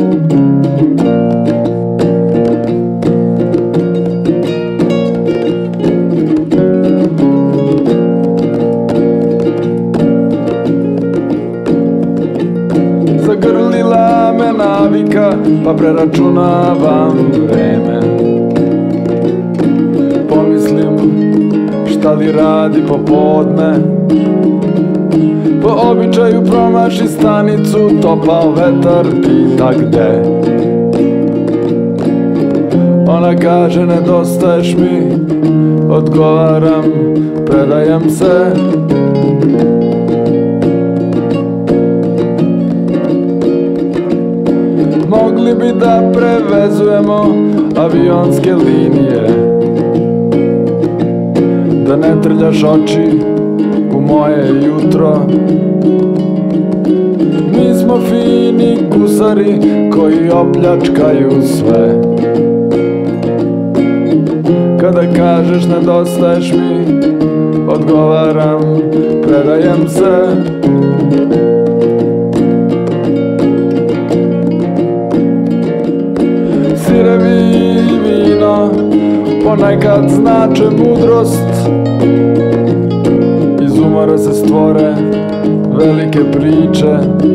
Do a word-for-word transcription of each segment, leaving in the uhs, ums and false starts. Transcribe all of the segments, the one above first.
Zagrlila me navika, pa preračunavam vreme. Pomislim šta li radi popodne, po običaju promaši stanicu, topao vetar pita gde. Ona kaže nedostaješ mi, odgovaram predajem se. Mogli bi da prevezujemo avionske linije, da ne trljaš oči u moje jutro. Mi smo fini gusari koji opljačkaju sve. Kada kažeš nedostaješ mi, odgovaram predajem se. Sirevi i vino ponekad znače mudrost, iz umora se stvore velike priče.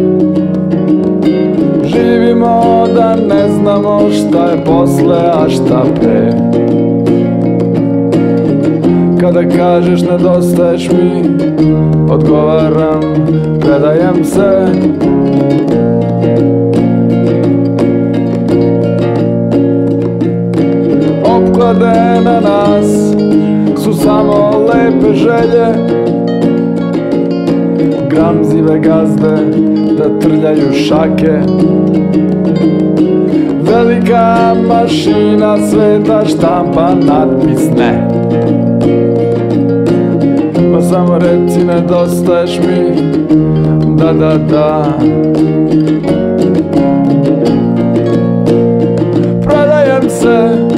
Živimo da ne znamo šta je posle, a šta pre. Kada kažeš nedostaješ mi, odgovaram predajem se. Opklade na nas su samo lepe želje, gramzive gazde da trljaju šake. Velika mašina sveta štampa natpis ne. Pa samo reci nedostaješ mi, da da da. Predajem se.